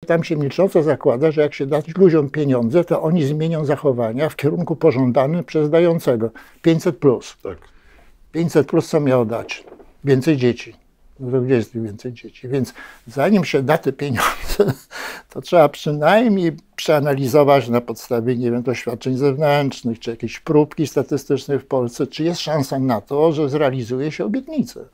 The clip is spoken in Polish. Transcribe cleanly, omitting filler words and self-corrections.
tam się milcząco zakłada, że jak się da ludziom pieniądze, to oni zmienią zachowania w kierunku pożądanym przez dającego. 500+. Tak. 500+, co miało dać? Więcej dzieci. No to gdzie jest więcej dzieci? Więc zanim się da te pieniądze, to trzeba przynajmniej przeanalizować na podstawie, nie wiem, doświadczeń zewnętrznych, czy jakiejś próbki statystycznej w Polsce, czy jest szansa na to, że zrealizuje się obietnicę.